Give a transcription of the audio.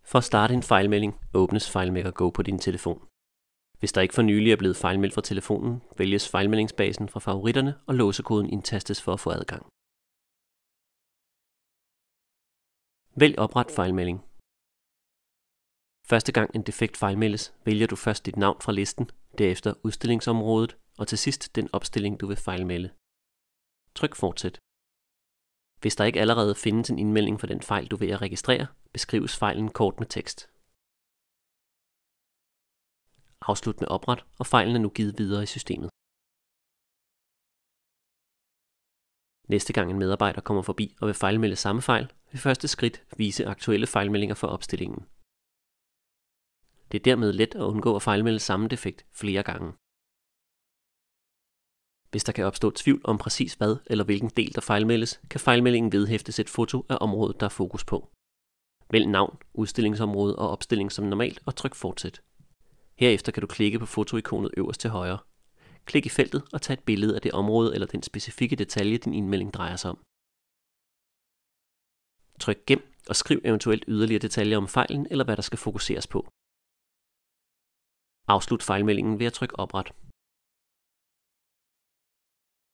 For at starte en fejlmelding, åbnes FileMaker Go på din telefon. Hvis der ikke for nylig er blevet fejlmeldt fra telefonen, vælges fejlmeldingsbasen fra favoritterne, og låsekoden indtastes for at få adgang. Vælg Opret fejlmelding. Første gang en defekt fejlmeldes, vælger du først dit navn fra listen, derefter udstillingsområdet og til sidst den opstilling, du vil fejlmelde. Tryk Fortsæt. Hvis der ikke allerede findes en indmelding for den fejl, du vil registrere, beskrives fejlen kort med tekst. Afslut med Opret, og fejlen er nu givet videre i systemet. Næste gang en medarbejder kommer forbi og vil fejlmelde samme fejl, vil første skridt vise aktuelle fejlmeldinger for opstillingen. Det er dermed let at undgå at fejlmelde samme defekt flere gange. Hvis der kan opstå tvivl om præcis hvad eller hvilken del der fejlmeldes, kan fejlmeldingen vedhæftes et foto af området, der er fokus på. Vælg navn, udstillingsområde og opstilling som normalt og tryk Fortsæt. Herefter kan du klikke på fotoikonet øverst til højre. Klik i feltet og tag et billede af det område eller den specifikke detalje, din indmelding drejer sig om. Tryk Gem og skriv eventuelt yderligere detaljer om fejlen eller hvad der skal fokuseres på. Afslut fejlmeldingen ved at trykke Opret.